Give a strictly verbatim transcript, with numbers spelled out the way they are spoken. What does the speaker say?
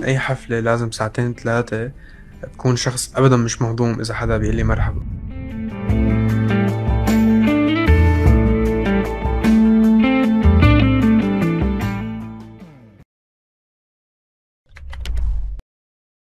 أي حفلة لازم ساعتين ثلاثة بكون شخص أبدا مش مهضوم إذا حدا بيقول لي مرحبا.